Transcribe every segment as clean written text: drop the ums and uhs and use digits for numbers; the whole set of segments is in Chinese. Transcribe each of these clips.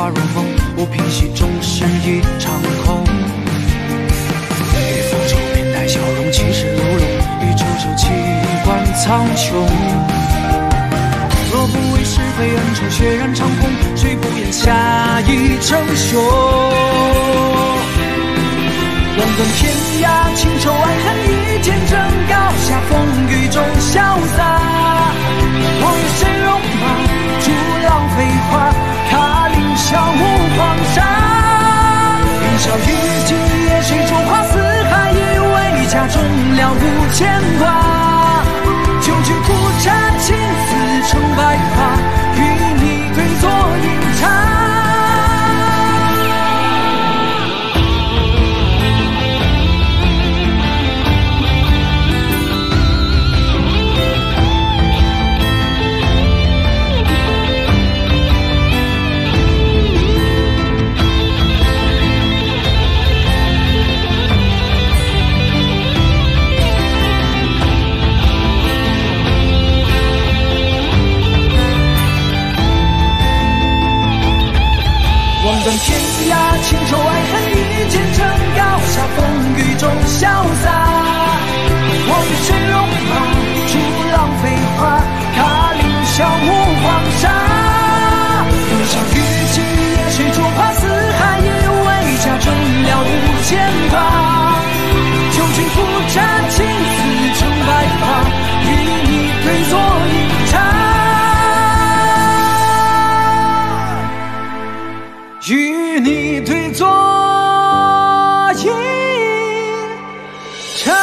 花如梦，我平息终是一场空。与复仇面带笑容，其实如龙，与周手气贯苍穹。若不为是非恩仇，血染长空，谁不言侠义称雄？乱断天涯，情仇爱恨一剑争，高下风雨中潇洒。我与谁戎马，逐浪飞花，踏凌霄无黄沙。云霄雨尽，夜水中花，四海以为家，终了无牵挂。九曲古刹，青丝成白发，与你对坐饮茶。望断天涯，情仇爱恨一剑争，高下风雨中潇洒。我与谁戎马，逐浪飞花，踏凌霄无黄沙。云霄雨尽，夜水中花，四海以为家，终了无牵挂。九曲古刹，青丝成白发，与你对坐饮茶。与你对坐饮茶。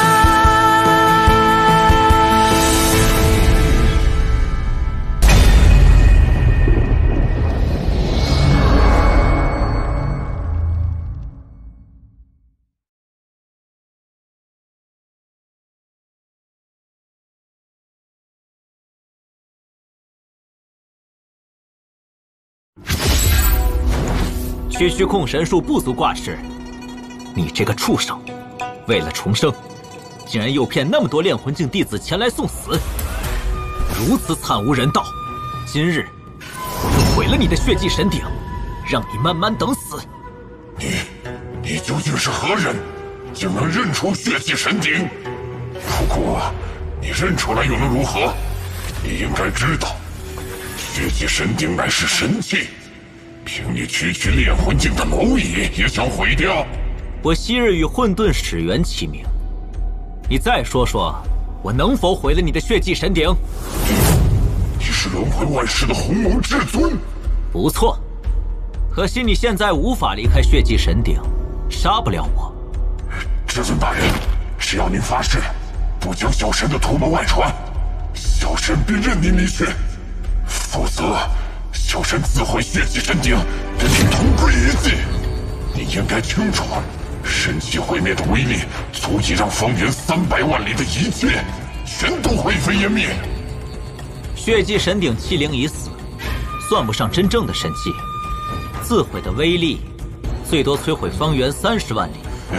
区区控神术不足挂齿，你这个畜生，为了重生，竟然诱骗那么多炼魂境弟子前来送死，如此惨无人道。今日我就毁了你的血祭神鼎，让你慢慢等死。 你究竟是何人，竟能认出血祭神鼎？不过你认出来又能如何？你应该知道，血祭神鼎乃是神器。凭你区区炼魂境的蝼蚁也想毁掉？ 我昔日与混沌始源齐名，你再说说，我能否毁了你的血祭神鼎？ 你是轮回万世的鸿蒙至尊。 不错，可惜你现在无法离开血祭神鼎，杀不了我。 至尊大人，只要您发誓，不将小神的图谋外传，小神便任您离去；否则，小神自毁血祭神鼎，跟你同归于尽。你应该清楚，神器毁灭的威力，足以让方圆300万里的一切全都灰飞烟灭。 血祭神鼎器灵已死，算不上真正的神器，自毁的威力，最多摧毁方圆30万里。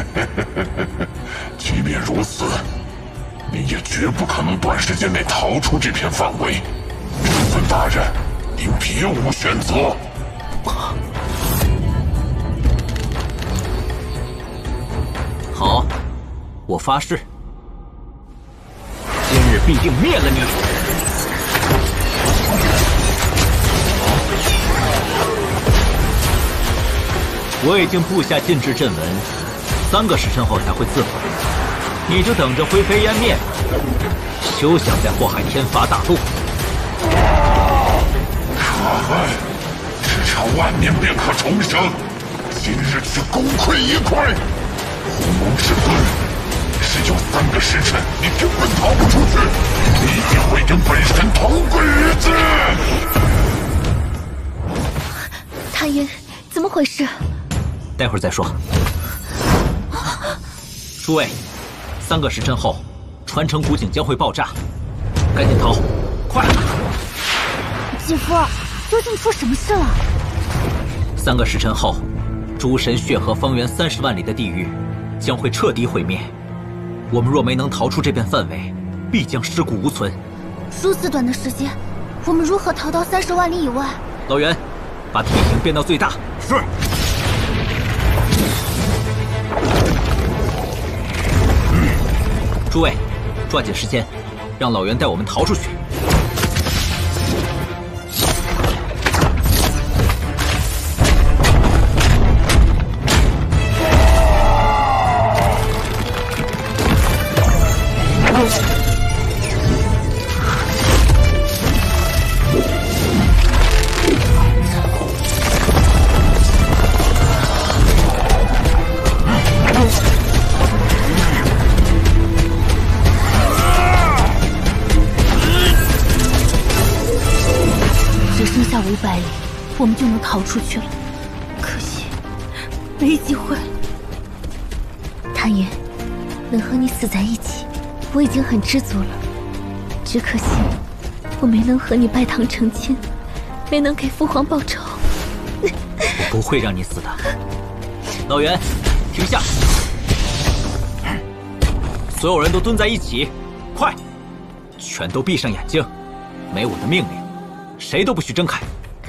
即便如此，你也绝不可能短时间内逃出这片范围。至尊大人，您别无选择。 好，我发誓，今日必定灭了你。我已经布下禁制阵纹，3个时辰后才会自毁，你就等着灰飞烟灭吧，休想再祸害天罚大陆。 可恨，只差万年便可重生，今日去功亏一篑。鸿蒙至尊，只有3个时辰，你根本逃不出去，你一定会跟本神同归于尽。 谭云，怎么回事？ 待会儿再说。诸位，3个时辰后，传承古井将会爆炸，赶紧逃，快！ 姐夫，究竟出什么事了 ？3个时辰后，诸神血河方圆30万里的地狱将会彻底毁灭。我们若没能逃出这片范围，必将尸骨无存。 如此短的时间，我们如何逃到30万里以外？ 老袁， 把体型变到最大。 是。 诸位，抓紧时间，让老袁带我们逃出去。 500里，我们就能逃出去了。可惜，没机会了。谭岩，能和你死在一起，我已经很知足了。只可惜，我没能和你拜堂成亲，没能给父皇报仇。 我不会让你死的。老袁，停下！所有人都蹲在一起，快，全都闭上眼睛。没我的命令，谁都不许睁开。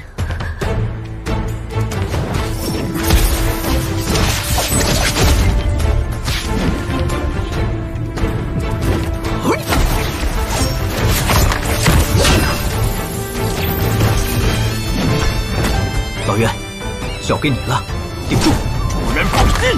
老袁，交给你了，顶住！主人放心。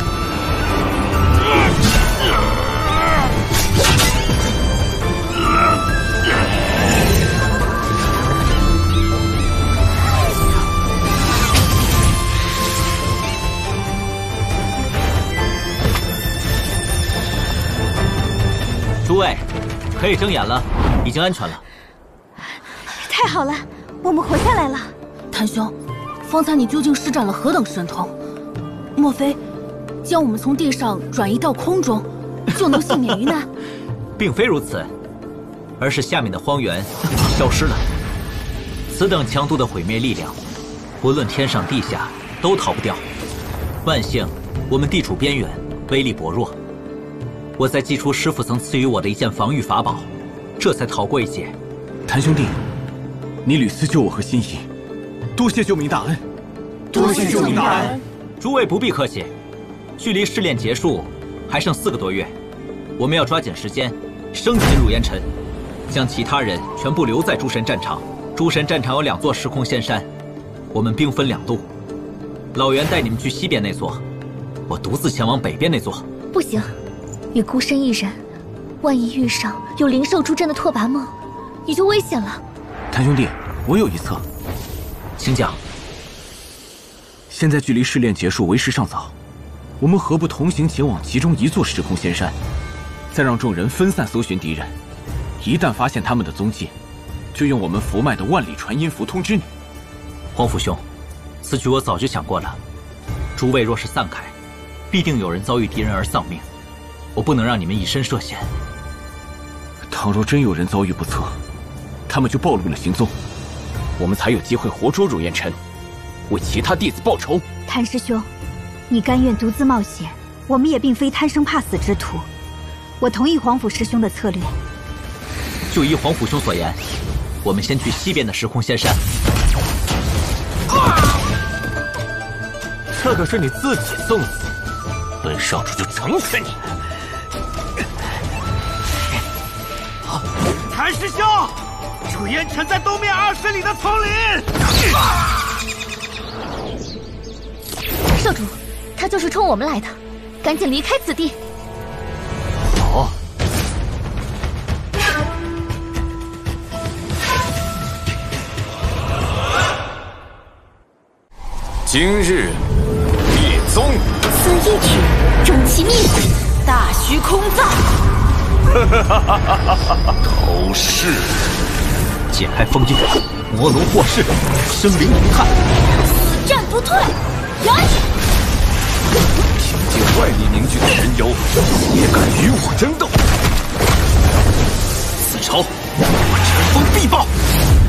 诸位，可以睁眼了，已经安全了。 太好了，我们活下来了。 谭兄，方才你究竟施展了何等神通？莫非将我们从地上转移到空中，就能幸免于难？ 并非如此，而是下面的荒原已经消失了。此等强度的毁灭力量，无论天上地下都逃不掉。万幸，我们地处边缘，威力薄弱。我在祭出师父曾赐予我的一件防御法宝，这才逃过一劫。 谭兄弟，你屡次救我和心仪，多谢救命大恩。 多谢救命大恩。 诸位不必客气，距离试炼结束还剩4个多月，我们要抓紧时间升级入烟尘，将其他人全部留在诸神战场。诸神战场有2座时空仙山，我们兵分2路。老袁带你们去西边那座，我独自前往北边那座。 不行，你孤身一人，万一遇上有灵兽助阵的拓跋梦，你就危险了。 谭兄弟，我有一策， 请讲。 现在距离试炼结束为时尚早，我们何不同行前往其中一座时空仙山，再让众人分散搜寻敌人，一旦发现他们的踪迹，就用我们符脉的万里传音符通知你。 皇甫兄，此举我早就想过了。诸位若是散开，必定有人遭遇敌人而丧命，我不能让你们以身涉险。 倘若真有人遭遇不测，他们就暴露了行踪，我们才有机会活捉入烟尘，为其他弟子报仇。 谭师兄，你甘愿独自冒险，我们也并非贪生怕死之徒。我同意皇甫师兄的策略。 就依皇甫兄所言，我们先去西边的时空仙山。 这可是你自己送死，本少主就整死你！ 谭师兄，入烟尘在东面20里的丛林。 少主，他就是冲我们来的，赶紧离开此地。 好。 今日灭宗， 此一举终其灭迹，大虚空藏。 头饰， 解开封印，魔龙获释，生灵涂炭， 死战不退。来！ 凭借外力凝聚的神妖，也敢与我争斗？ 此仇，我乘风必报！